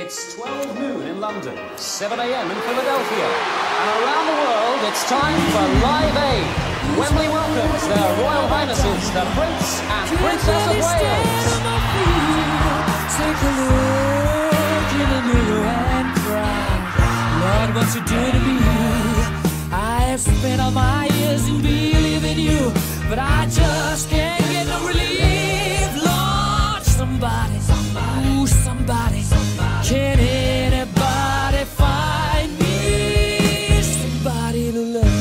It's 12 noon in London, 7 a.m. in Philadelphia, and around the world it's time for Live Aid. Wembley welcomes their Royal Highnesses, the Prince and Princess of Wales. Take a look in the mirror and cry. Lord, what you do to me? I have spent all my years in believing you, but I just can't get no relief. Lord, somebody, ooh, somebody, can anybody find me somebody to love?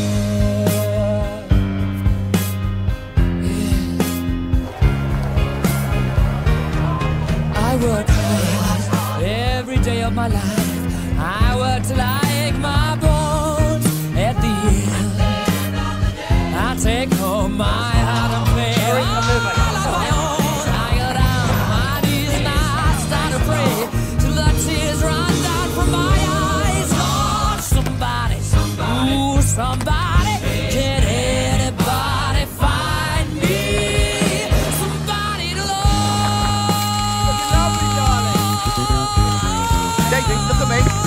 Yeah. I work hard every day of my life. I work till I ache my bones. At the end, I take home my heart and pay all of my own. I go down on my knees and I start to pray till the tears run down from my eyes. Lord, somebody, ooh, somebody, can anybody find me somebody to love? You love me, darling. Daisy, look at me.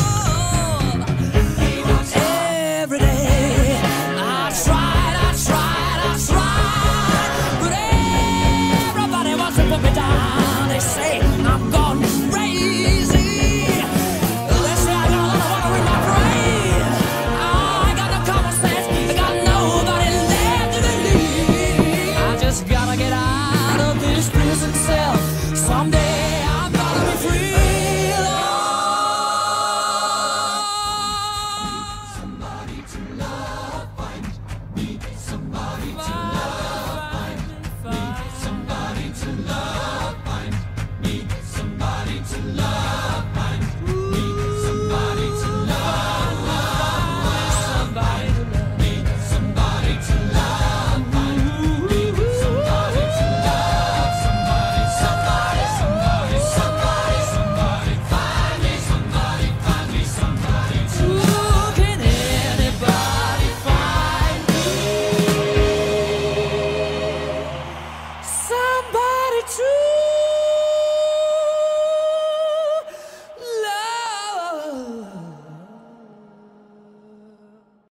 Every day I tried, but everybody wants to put me down. They say I'm gone crazy. They say I don't want to read my brain. I got no common sense, I got nobody left to believe. I just gotta get out of this prison cell. Someday I'm gonna be free. Somebody to love, find me somebody to